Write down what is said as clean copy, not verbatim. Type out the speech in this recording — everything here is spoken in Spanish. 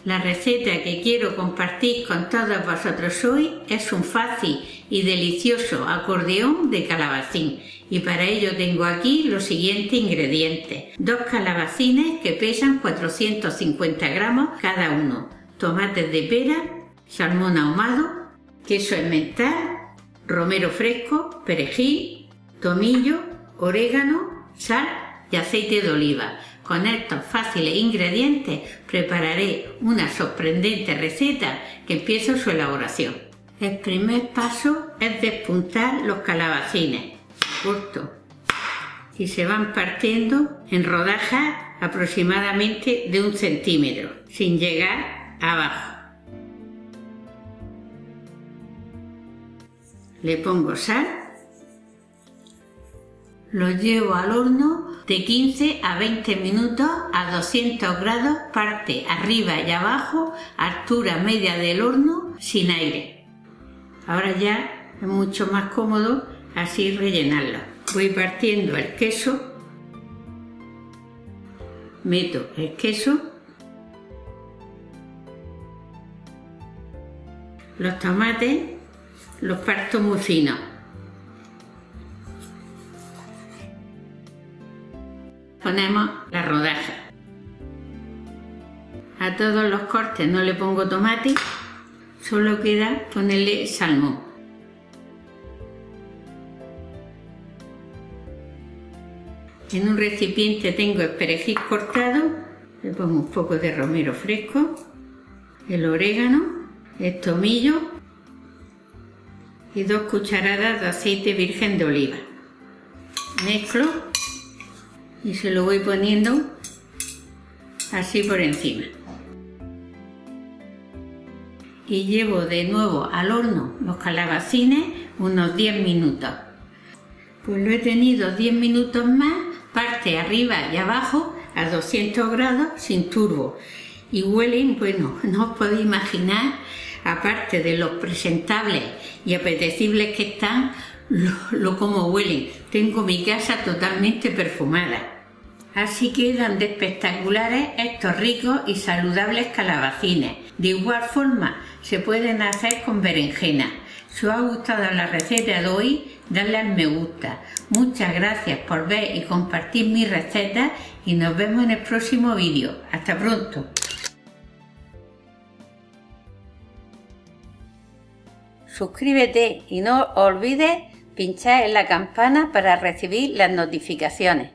La receta que quiero compartir con todos vosotros hoy es un fácil y delicioso acordeón de calabacín, y para ello tengo aquí los siguientes ingredientes: 2 calabacines que pesan 450 gramos cada uno, tomates de pera, salmón ahumado, queso emmental, romero fresco, perejil, tomillo, orégano, sal y aceite de oliva. Con estos fáciles ingredientes prepararé una sorprendente receta que empiezo su elaboración. El primer paso es despuntar los calabacines, corto, y se van partiendo en rodajas aproximadamente de 1 centímetro, sin llegar abajo. Le pongo sal, lo llevo al horno de 15 a 20 minutos a 200 grados, parte arriba y abajo, altura media del horno, sin aire. Ahora ya es mucho más cómodo así rellenarlo. Voy partiendo el queso, meto el queso, los tomates los parto muy finos. Ponemos la rodaja. A todos los cortes no le pongo tomate, solo queda ponerle salmón. En un recipiente tengo el perejil cortado, le pongo un poco de romero fresco, el orégano, el tomillo y 2 cucharadas de aceite virgen de oliva. Mezclo y se lo voy poniendo así por encima. Y llevo de nuevo al horno los calabacines unos 10 minutos. Pues lo he tenido 10 minutos más, parte arriba y abajo a 200 grados sin turbo. Y huelen, bueno, no os podéis imaginar, aparte de los presentables y apetecibles que están, lo como huelen. Tengo mi casa totalmente perfumada. Así quedan de espectaculares estos ricos y saludables calabacines. De igual forma se pueden hacer con berenjena. Si os ha gustado la receta de hoy, dadle al me gusta. Muchas gracias por ver y compartir mis recetas y nos vemos en el próximo vídeo. Hasta pronto. Suscríbete y no olvides pinchar en la campana para recibir las notificaciones.